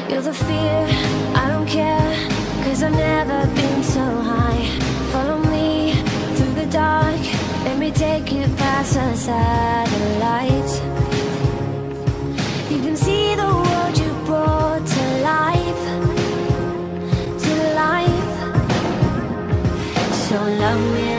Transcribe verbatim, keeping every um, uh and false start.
You're the fear, I don't care, cause I've never been so high. Follow me through the dark, let me take you past the satellites. You can see the world you brought to life, to life. So love me